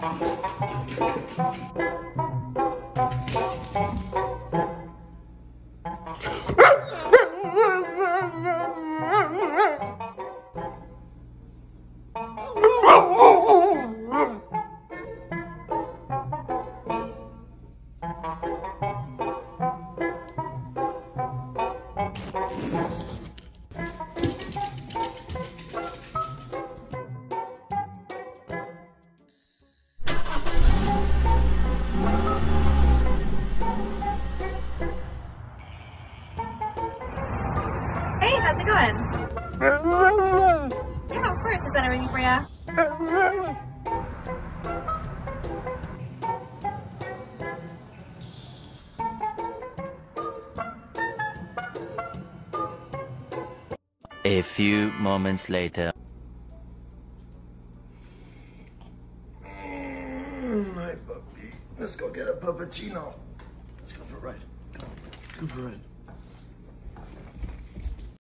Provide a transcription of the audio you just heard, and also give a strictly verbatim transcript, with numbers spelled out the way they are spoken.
How's it going? Yeah, of course. Is that everything for you? A few moments later. Mm, hi, puppy. Let's go get a puppuccino. Let's go for a ride. Go, go for a ride.